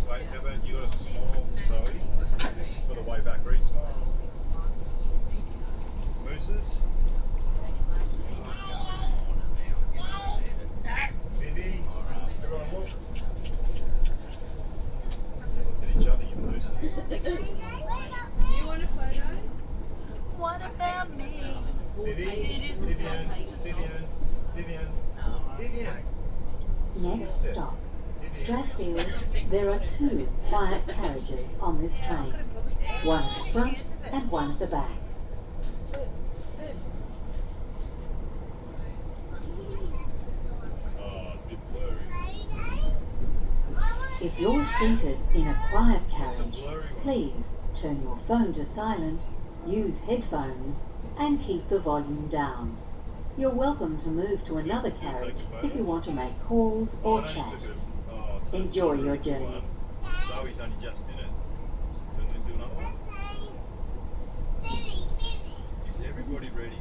wait, how about you got a small Zoe? This is for the way back. Read smile. Mooses. Vivi, everyone look. Look at each other, you mooses. You want a photo? What about me? Vivi, Vivian, Vivian, Vivian, Vivian. Next stop, Strathfield. There are 2 quiet carriages on this train. One at the front and one at the back. Oh, it's a bit blurry. If you're seated in a quiet It's a carriage, blurry one. please turn your phone to silent, use headphones, and keep the volume down. You're welcome to move to another carriage if you want to make calls or I chat. only took so Enjoy your one. journey. Zoe's only just in it. Can we do another one? Is everybody ready?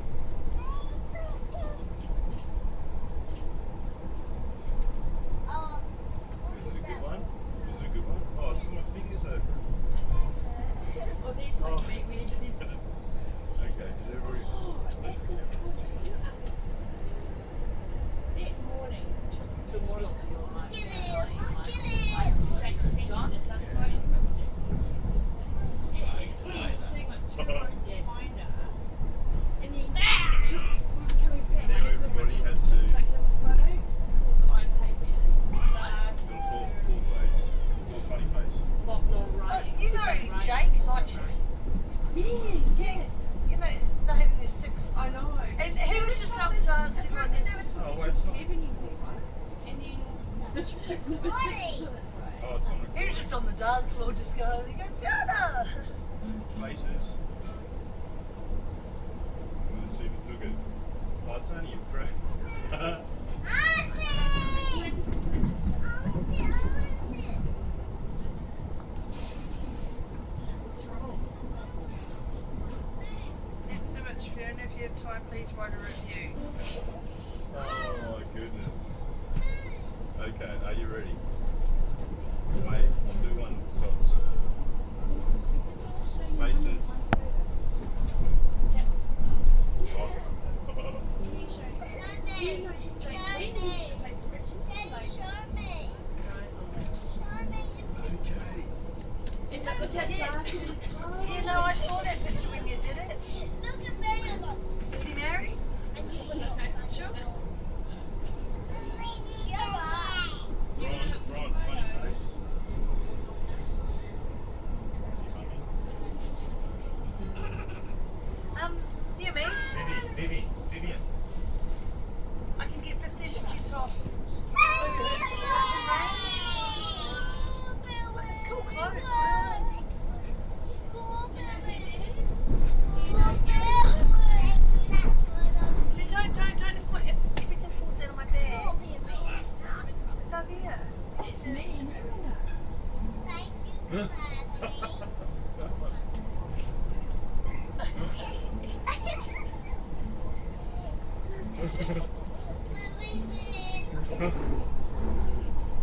Is it a good one? Is it a good one? Oh, it's on my fingers over. Oh, these Oh. we need to this. Okay, is everybody? Where's the camera? That morning, to morning to your life. Now everybody has to. You've got a full face. Full funny face. Oh, you know Jake likes Yes, yeah. you know, they have this 6. I know. And he was just up dancing like this. Oh, wait, it's not. And then number 6. Oh, it's on He was just on the dance floor just going, he goes, Fiona! faces. Let's see if it took it. Oh, it's only a crack. Thanks so much, Fiona. If you have time, please write a review. Oh my goodness. Okay, are you ready? Wait, I'll do one so it's faces. Okay. Is that look how dark it is? You know, I saw that picture when you did it. Is he married? Sure. Ron, funny face. You me? Vivian. I can get 15% off. It's cool clothes. Don't, if everything falls out of my bag. It's up here. It's me. Ha ha ha.